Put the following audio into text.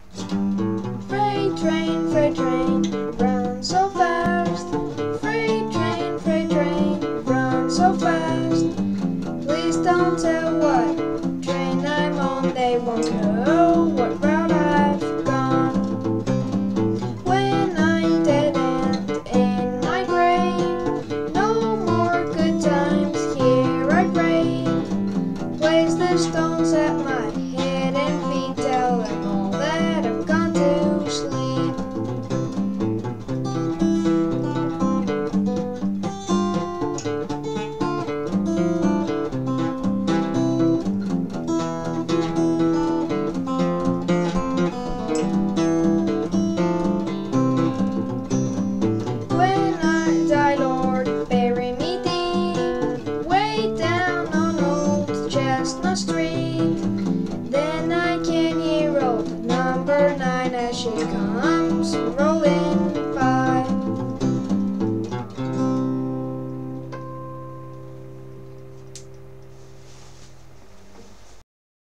freight train, run so fast. Freight train, run so fast. Please don't tell what train I'm on, they won't know what route I've gone. When I dead end in my grave, no more good times here I crave. Place the stones at my head and feet, tell them all that I've gone to sleep. When I die, Lord, bury me deep, way down on old Chestnut Street. Then I can hear old number 9 as she comes rolling